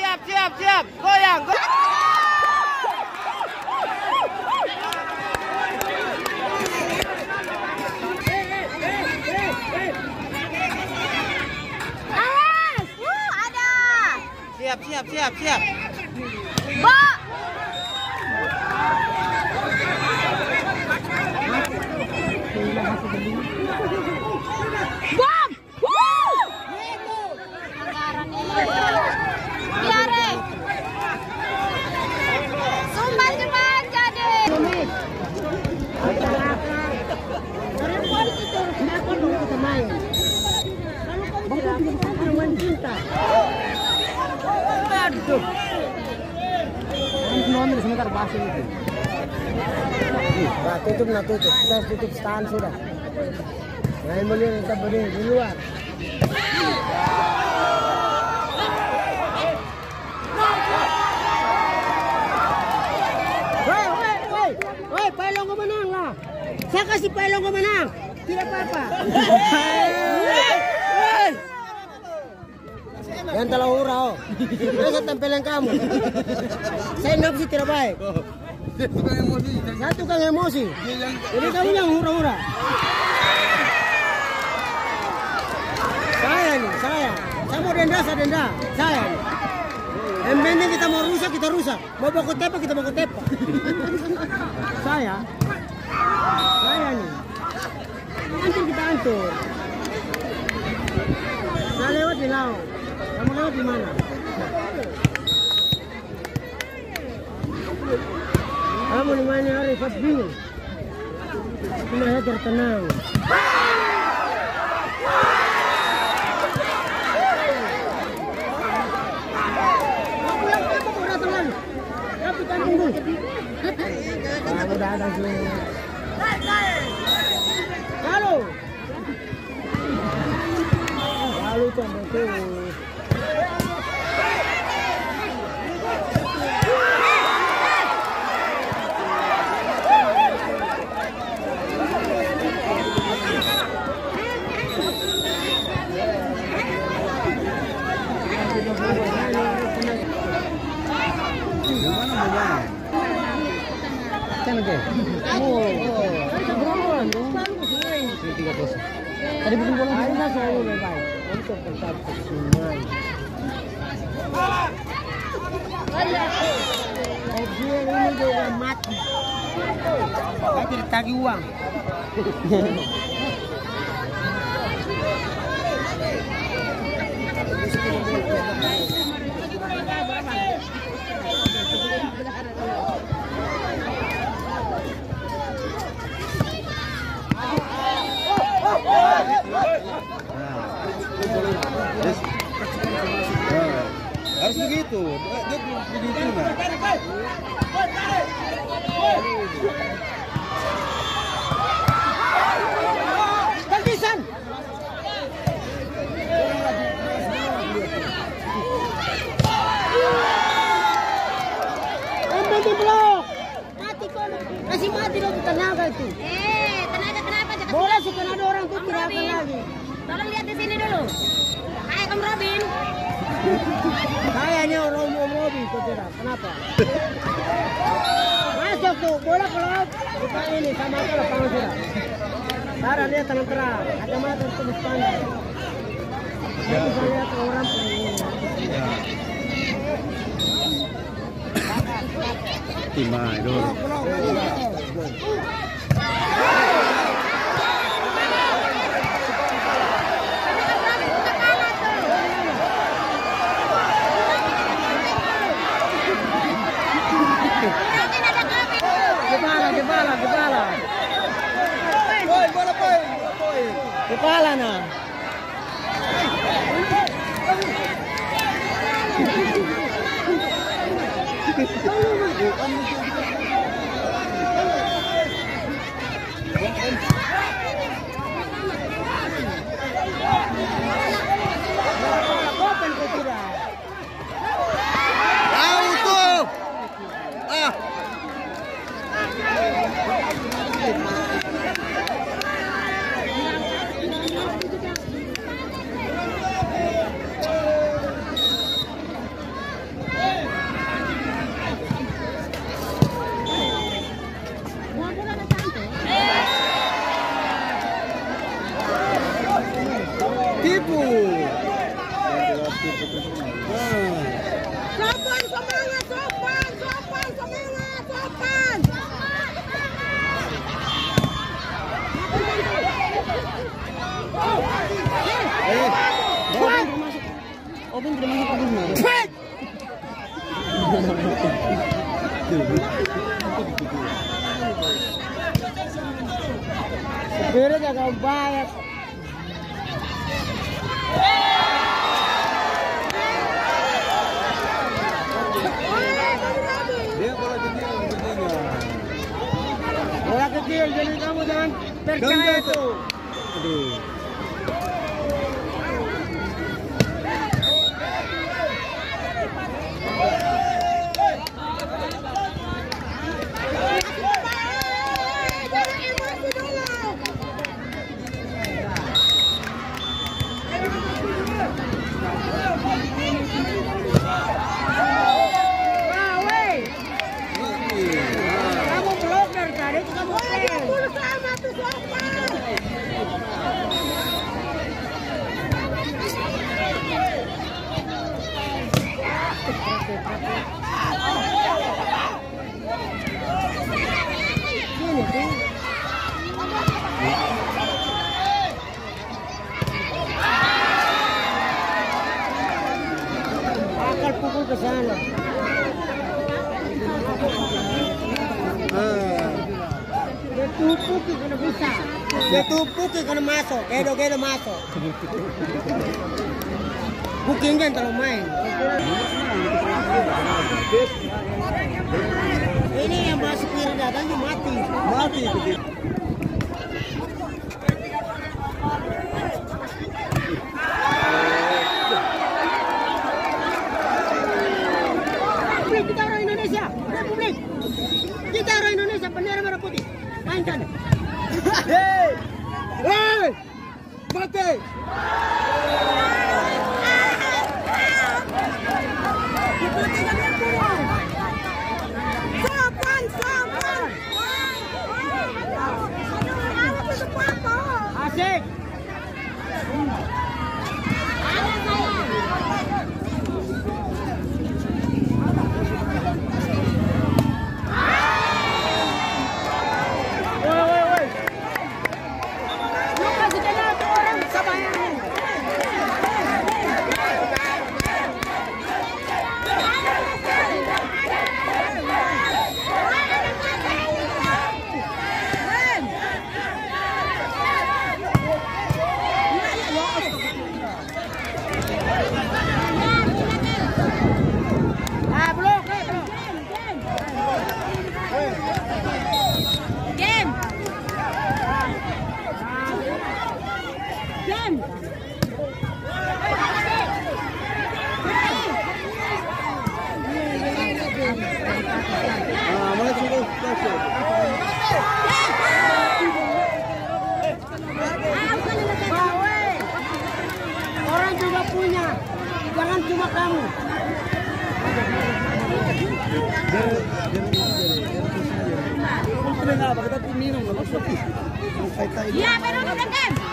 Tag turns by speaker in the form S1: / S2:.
S1: siap. Goyang.
S2: Awas, ada.
S1: Siap.
S2: Mbak. Bom! Biare. Sumber cepat jadi.
S3: Aduh. Ambil sebentar bahasa itu. Nah, tutup. Kita tutup stand sudah. Nah, mulai kita berdiri di luar. Woi, Pailong kau menang lah. Saya kasih Pailong kau menang. Tidak apa-apa. Yang telah hurau. Saya tempelin kamu. Saya nafsu tidak baik. Saya tukang emosi. Jadi kamu yang hura-hura. Saya mau denda. Saya nih. Yang penting kita mau rusak, kita rusak. Mau baku tepa, kita baku tepa. Saya nih. Hancur kita hancur. Saya lewat di laut. Kamu lewat di mana? Kamu di mana hari bingung? Cuma saya tertenang. Aku datang lagi. Kapitan tunggu. Kamu datang sini. Halo. Halo betul. Tadi bikin bola mana selalu baik untuk tetap sungai. Dia ini juga mati. Tapi ditagih uang.
S1: Harus begitu. Dia begitu nah.
S3: Tantisan. Ambil di blok. Mati kau. Kasih mati dong tenaga itu.
S2: Tenaga kenapa?
S3: Bola suka ada orang tuh tidak akan lagi.
S2: Tolong lihat di sini dulu. Hai, Om Robin.
S3: Kayaknya orang mau mobil kok tidak. Kenapa? Masuk tuh bola keluar. Kita ini sama aja lapangan sudah. Cara lihat terang-terang. Kacamata terus pandai. Dia bisa lihat orang ini.
S1: Timai dulu.
S3: Kepala. Kepala nah. Spirit agak baik.
S1: Dia bola kecil sepertinya.
S3: Bola kecil, jadi kamu jangan percaya itu.
S1: Aduh.
S3: Kamu blok dari tadi, kamu akal pukul ke sana. Ditupuk kena bisa. Ditupuk kena masuk. Gedo masuk. Booking kan kalau main. Ini yang masuk kiri datangnya mati.
S1: Mati begitu.
S3: Kita orang Indonesia, Republik. Kita orang Indonesia, bendera merah putih. Mainkan.
S1: Hei! Hei! Mati!
S3: Asik. Orang juga punya, jangan cuma kamu.
S1: Kita minum,
S2: Iya, pero no